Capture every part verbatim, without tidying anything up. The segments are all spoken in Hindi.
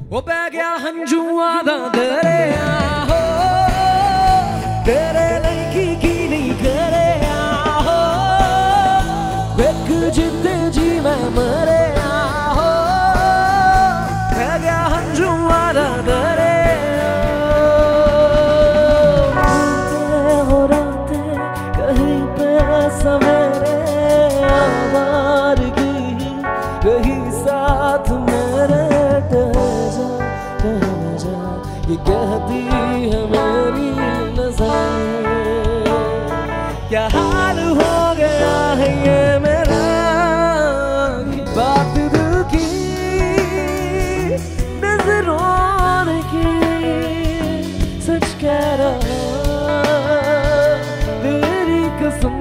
वो बह गया हंजुआ दा दरिया हो तेरे लड़की की नहीं करे हो बेक जिते जी मैं मरे हो बह गया हंजुआ दा दरिया हो राते कहीं पे सवेरे आवारगी कहीं साथ मेरे ये कहती है मेरी नज़र क्या हाल हो गया है ये मेरा बात दिल की नजरों की सच कह रहा तेरी कसम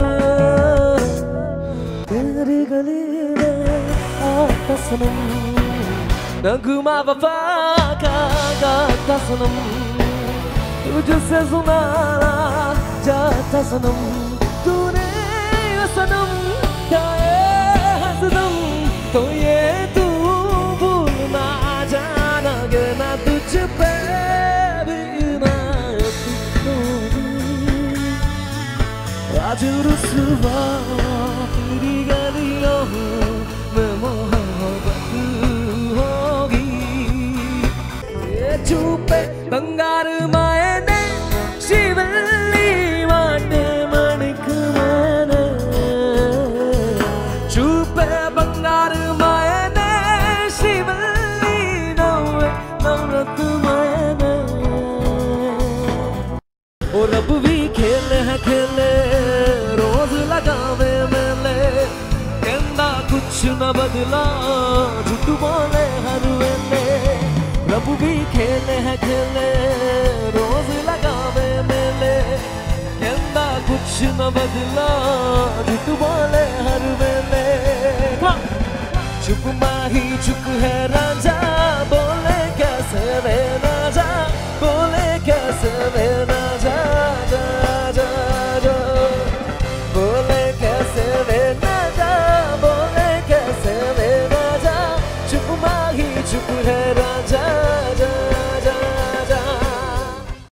तेरी गली में आता सनम नगमा वफा का गाता सनम तुझसे सुनाना चाहता सनम तूने सनम गाए हसदम तो ये तू भूल ना जाना गिरना तुझ पे भी इनायत होगी आज रुसवा तेरी गलियों में मोहब्बत चूपे बंगार मायने शिवल्ली वाटे मणिक मैंने चूपे बंगार मायने शिवल्ली नवे नवरत मैंने और अब भी खेले है खेले रोज लगावे मेले कहना कुछ न बदला झूठ बोले हर वेले रब भी खेले है खेले रोज लगावे मेले कहता कुछ न बदला झूठ बोले हर वेले चुप माही चुप है राजा बोले